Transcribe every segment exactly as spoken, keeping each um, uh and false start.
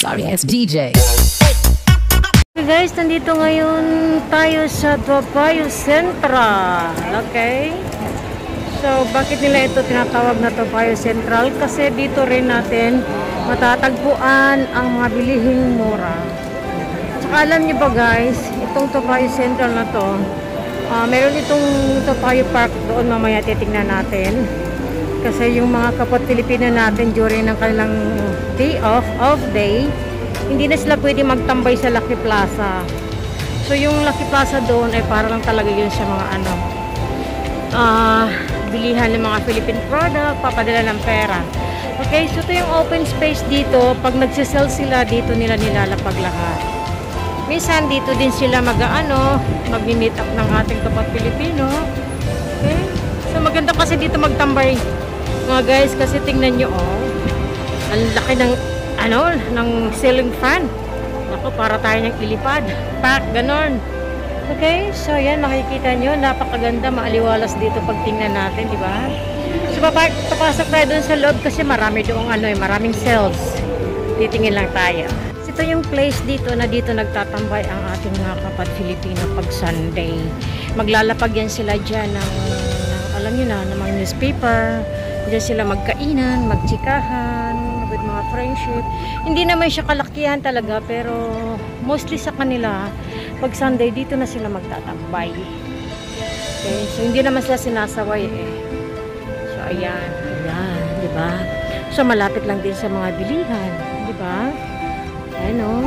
Sorry ass D J. Okay guys, nandito ngayon tayo sa Toapayohcentral. Okay? So, bakit nila ito tinatawag na Toapayohcentral? Kasi dito rin natin matatagpuan ang mga bilihing mura. Saka alam nyo ba guys, itong Toapayohcentral na to, uh, meron itong Toapayoh Park doon, mamaya titignan natin. Kasi yung mga kapat Pilipino natin during ng kanilang day off, off day, hindi na sila pwede magtambay sa Lucky Plaza. So yung Lucky Plaza doon ay para lang talaga yun sa mga ano, uh, bilihan ng mga Philippine product, papadala ng pera. Okay, so ito yung open space dito. Pag nagsisell sila, dito nila nilalapag lahat. Minsan dito din sila mag-ano, mag-meet up ng ating kapat Pilipino. Okay, so maganda kasi dito magtambay mga guys, kasi tingnan nyo oh, ang laki ng ano, ng ceiling fan. Ako, para tayo niyang ilipad, pack, ganon. Okay, so yan, makikita nyo, napakaganda, maaliwalas dito pag tingnan natin, di ba? So papasok tayo dun sa loob kasi marami doong ano, eh, maraming sales. Titingin lang tayo. So, ito yung place dito na dito nagtatambay ang ating mga kapat Filipino pag Sunday. Maglalapag yan sila dyan ng, ng alam nyo na, ng mga newspaper. Diyan sila magkainan, magtsikahan, with mga friendship. Hindi naman siya kalakihan talaga, pero mostly sa kanila, pag Sunday, dito na sila magtatambay. Okay, so hindi naman sila sinasaway eh. So ayan, ayan, di ba? So malapit lang din sa mga bilihan, di ba? Ayan o.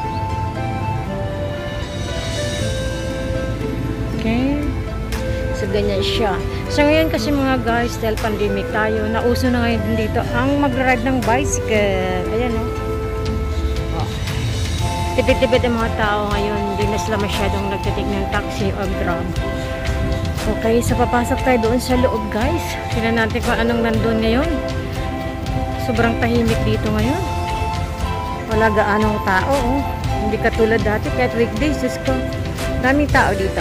Okay. So ganyan siya. So ngayon kasi mga guys, dahil pandemic tayo, nauso na ngayon din dito ang mag-ride ng bicycle. Ayan o. Oh. Tipid-tipid ang mga tao ngayon. Hindi na sila masyadong nagtitig ng taxi o grab. Okay, so papasok tayo doon sa loob guys. Tingnan natin kung anong nandun ngayon. Sobrang tahimik dito ngayon. Wala gaanong tao oh. Hindi katulad dati, kahit weekdays, just ko. Daming tao dito.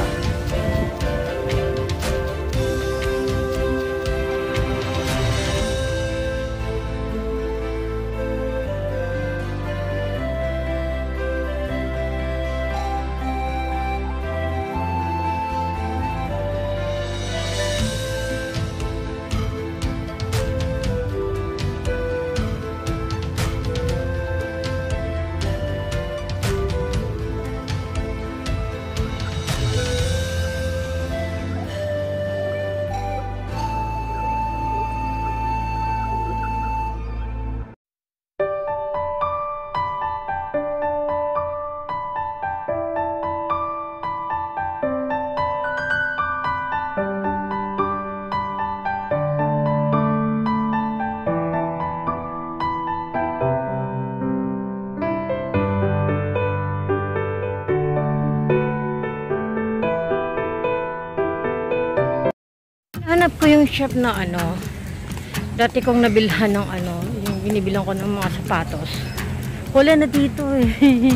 Hanap ko yung shop na ano, dati kong nabilhan ng ano, yung binibilang ko ng mga sapatos. Wala na dito eh.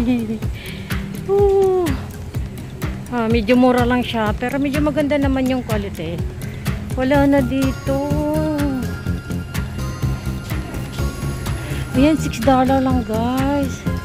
uh, ah, medyo mura lang siya, pero medyo maganda naman yung quality. Wala na dito. Ayan, six dollars lang guys.